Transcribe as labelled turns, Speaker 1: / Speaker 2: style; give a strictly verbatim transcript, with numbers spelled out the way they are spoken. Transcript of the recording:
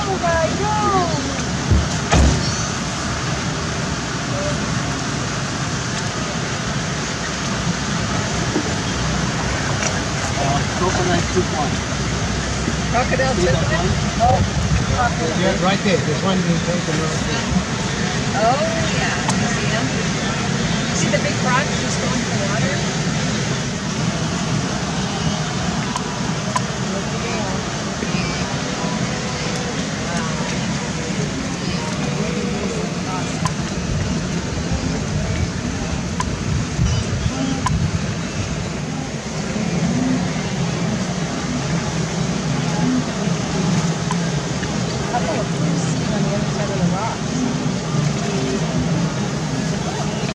Speaker 1: my God!
Speaker 2: Crocodile soup one.
Speaker 1: Crocodile
Speaker 2: See that
Speaker 1: soup?
Speaker 2: one?
Speaker 1: Oh, crocodile.
Speaker 2: Yeah, right there. There's one being taken right there.
Speaker 1: Oh, yeah. I see him. See the big frog just going